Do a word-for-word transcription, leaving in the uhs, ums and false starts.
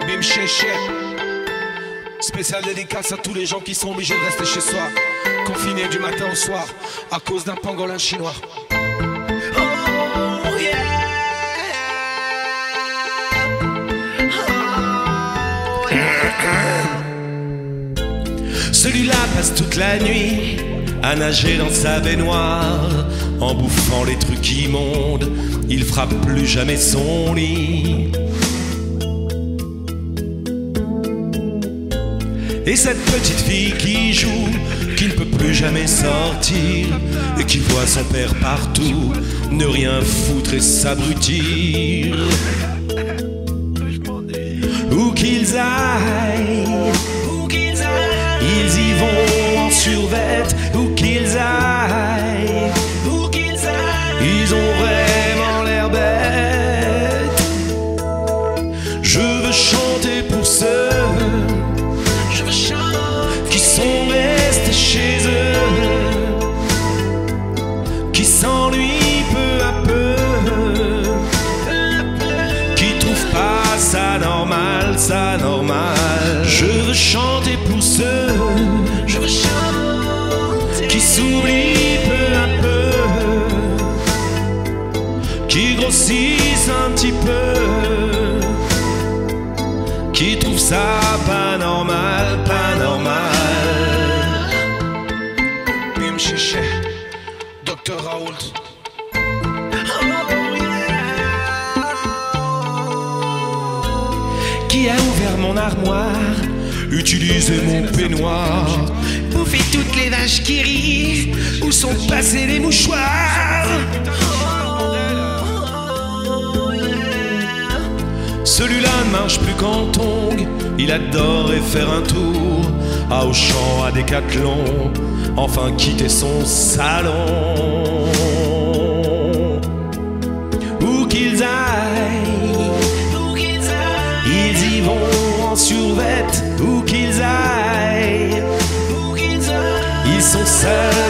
Bim Chéché. Spécial dédicace à tous les gens qui sont obligés de rester chez soi, confinés du matin au soir, à cause d'un pangolin chinois. Oh yeah. Oh yeah. Celui-là passe toute la nuit à nager dans sa baignoire, en bouffant les trucs immondes, il frappe plus jamais son lit. Et cette petite fille qui joue, qui ne peut plus jamais sortir, et qui voit son père partout, ne rien foutre et s'abrutir. Où qu'ils aillent, ils y vont en survêt. Où qu'ils aillent, ils ont vraiment l'air bêtes. Je veux chanter pour ceux qui sont restés chez eux, qui s'ennuient peu à peu, qui trouvent pas ça normal, ça normal. Je veux chanter pour ceux qui s'oublient peu à peu, qui grossissent un petit peu, qui trouvent ça pas normal, pas normal. Bim Chéché, Docteur Raoult. Qui a ouvert mon armoire, utilisé mon peignoir, bouffé toutes les vaches qui rient, où sont passés les mouchoirs. Celui-là ne marche plus qu'en tongs, il adorait faire un tour à Auchan, à Décathlon, enfin quitter son salon. Où qu'ils aillent, ils y vont en survêt. Où qu'ils aillent, ils sont seuls